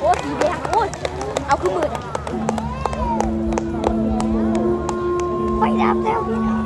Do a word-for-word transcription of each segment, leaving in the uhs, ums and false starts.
อ้สีแดงโอ้ยเอาขึ้นมือไฟดับแล้วพี่น้อง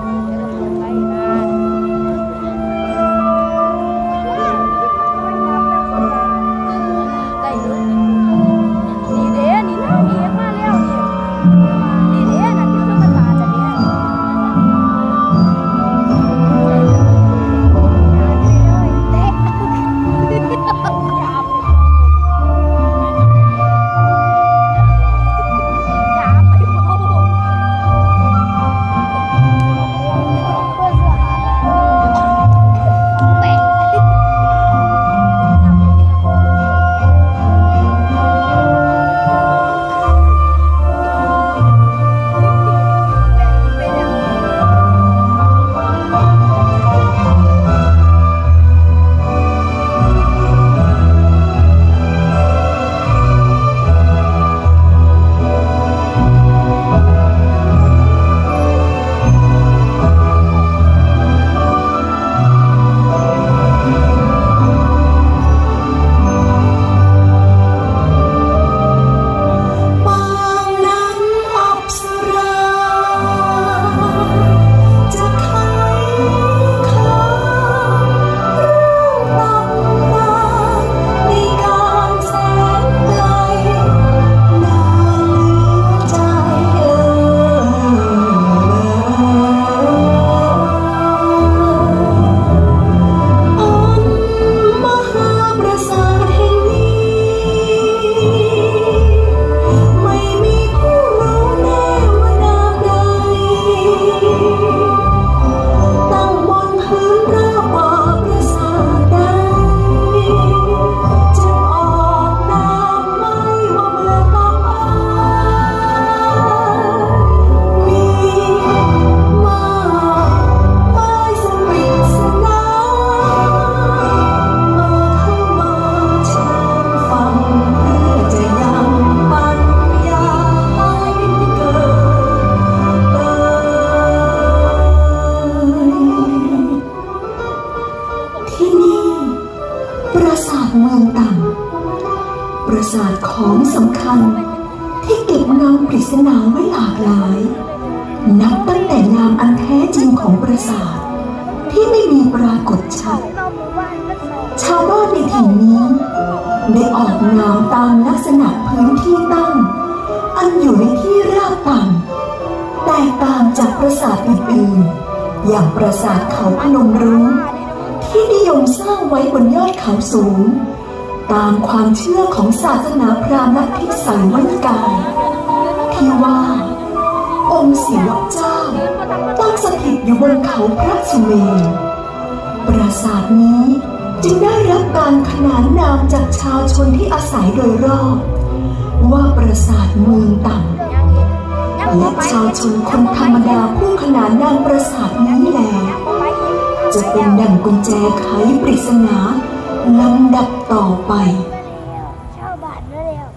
ปราสาทของสำคัญที่เก็บเงาปริศนาไว้หลากหลายนับตั้งแต่นามอันแท้จริงของปราสาทที่ไม่มีปรากฏชัดชาวบ้านในถิ่นนี้ได้ออกนามตามลักษณะพื้นที่ตั้งอันอยู่ในที่ราบต่ำแตกต่างจากปราสาทอื่นๆอย่างปราสาทเขาพนมรุ้งที่นิยมสร้างไว้บนยอดเขาสูงตามความเชื่อของศาสนาพราหมณ์ลัทธิไสยวรรณกายที่ว่าองค์ศิวะเจ้าตั้งสถิตอยู่บนเขาพระสุเมรุปราสาทนี้จึงได้รับการขนานนามจากชาวชนที่อาศัยโดยรอบว่าปราสาทเมืองต่ำและชาวชนคนธรรมดาผู้ขนานนามปราสาทนี้แลจะเป็นดั่งกุญแจไขปริศนาลำดับต่อไปชาวบ้านนั่นแหละ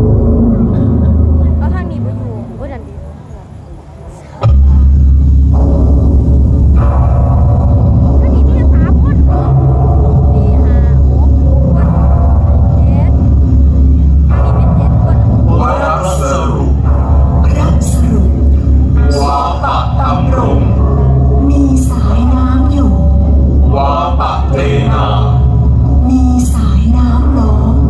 ก็ทางนี้ไปอยู่ก็ดันดีก็นี่มีสามคนมีห้าหกคนเจ็ดมีเป็นเจ็ดคนพระสรุปพระสรุปวาปะตำรงมีสายน้ำอยู่วาปะเทนามีสายน้ำล้อม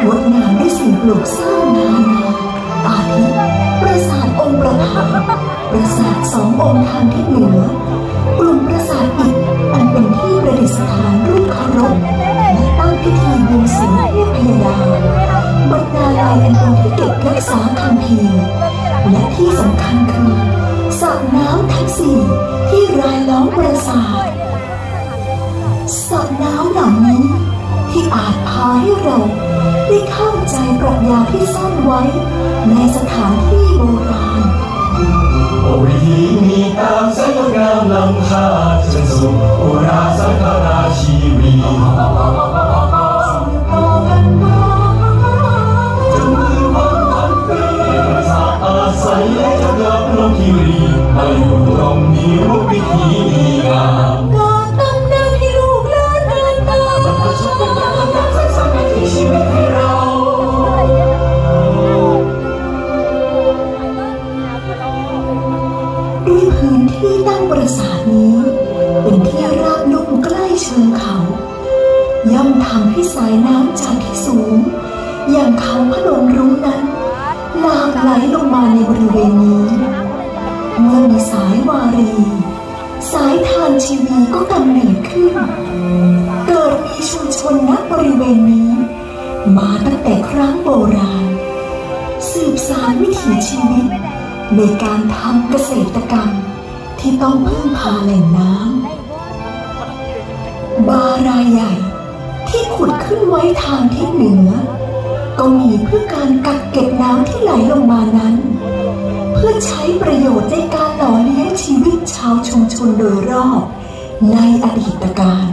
งดงามด้วยสิ่งปลูกสร้างนานาอาทิปราสาทองค์ประธานปราสาทสององค์ทางทิศเหนือกลุ่มปราสาทอิฐอันเป็นที่ประดิษฐานรูปเคารพและตั้งพิธีบวงสรวงเทพพยดาบรรดาลายอันเป็นที่เก็บรักษาคัมภีร์และที่สำคัญคือสระน้ำทั้งสี่ที่รายล้อมปราสาทสระน้ำเหล่านี้ที่อาจพาให้เราได้เข้าใจปรัชญาที่ซ่อนไว้ในสถานที่โบราณวิถีมีตามแสงงามล้ำค่าฉันสุขอุราสังขราชีวีจนมือวันพันปีประสาทอาศัยและจะเกิดลมคิรีมาอยู่ตรงนี้รูปวิถีดีงามการตำนานที่ลูกหลานเดินตามมันจะเป็นการทำงานสร้างสรรค์ในชีวิตให้เราด้วยพื้นที่ตั้งปราสาทนี้เป็นที่ราบลุ่มใกล้เชิงเขาย่อมทำให้สายน้ำจากที่สูงอย่างเขาพนมรุ้งนั้นหลากไหลลงมาในบริเวณนี้เมื่อมีสายวารีสายทานชีวีก็กำเนิดขึ้นเกิดมีชุมชนณบริเวณนี้มาตั้งแต่ครั้งโบราณสืบสานวิถีชีวิตในการทำเกษตรกรรมที่ต้องพึ่งพาแหล่งน้ำบารายใหญ่ที่ขุดขึ้นไว้ทางทิศเหนือก็มีเพื่อการกักเก็บน้ำที่ไหลลงมานั้นเพื่อใช้ประโยชน์ในการหล่อเลี้ยงชีวิตชาวชุมชนโดยรอบในอดีตการ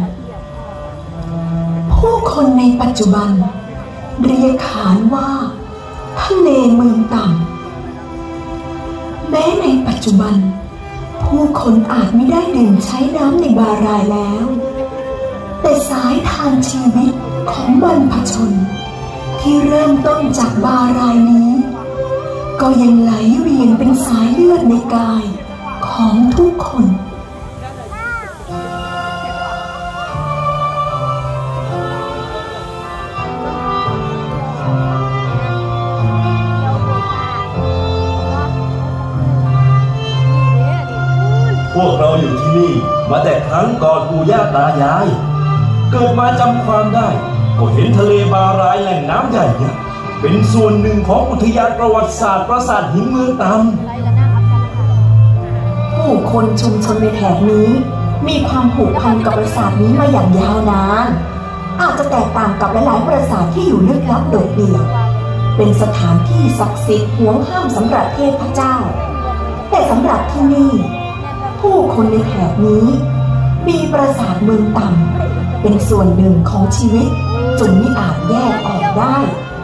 ผู้คนในปัจจุบันเรียกขานว่าทะเลเมืองต่ำแม้ในปัจจุบันผู้คนอาจไม่ได้ดื่มใช้น้ำในบารายแล้วแต่สายทานชีวิตของบรรพชนที่เริ่มต้นจากบารายนี้ก็ยังไหลเวียนเป็นสายเลือดในกายของทุกคนพวกเราอยู่ที่นี่มาแต่ครั้งก่อนปู่ย่าตายายเกิดมาจำความได้ก็เห็นทะเลบารายแหล่งน้ำใหญ่เนี่ยเป็นส่วนหนึ่งของอุทยานประวัติศาสตร์ปราสาทหินเมืองตำผู้คนชุมชนในแถบนี้มีความผูกพันกับปราสาทนี้มาอย่างยาวนานอาจจะแตกต่างกับหลายๆปราสาทที่อยู่ลึกลับโดดเดี่ยวเป็นสถานที่ศักดิ์สิทธิ์ห่วงห้ามสำหรับเทพเจ้าแต่สำหรับที่นี่ผู้คนในแถบนี้มีปราสาทเมืองต่ำเป็นส่วนหนึ่งของชีวิตจนไม่อาจแยกออกได้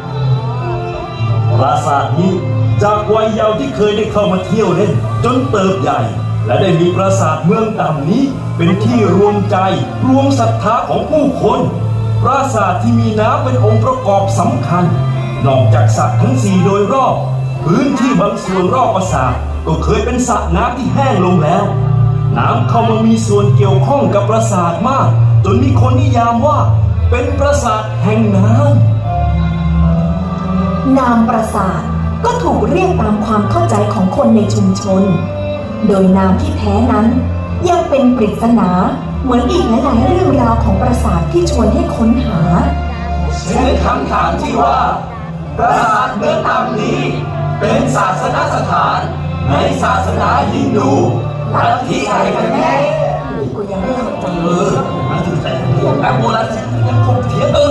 ปราสาทนี้จากวัยเยาว์ที่เคยได้เข้ามาเที่ยวเล่นจนเติบใหญ่และได้มีปราสาทเมืองต่ำนี้เป็นที่รวมใจรวมศรัทธาของผู้คนปราสาทที่มีน้ำเป็นองค์ประกอบสำคัญนอกจากสระทั้งสี่โดยรอบพื้นที่บางส่วนรอบปราสาทก็เคยเป็นสระน้ำที่แห้งลงแล้วน้ำเข้ามามีส่วนเกี่ยวข้องกับปราสาทมากจนมีคนนิยามว่าเป็นปราสาทแห่งน้ำนามปราสาทก็ถูกเรียกตามความเข้าใจของคนในชุมชนโดยนามที่แท้นั้นยังเป็นปริศนาเหมือนอีกหลายๆเรื่องราวของปราสาทที่ชวนให้ค้นหาเช่นคำถามที่ว่าปราสาทเมืองต่ำนี้เป็นศาสนสถานในศาสนาฮินดูลัทธิอะไรกันแน่กูยังไม่เข้าใจเออมาถึงแต่แต่โบราณยังคงเถียงเออ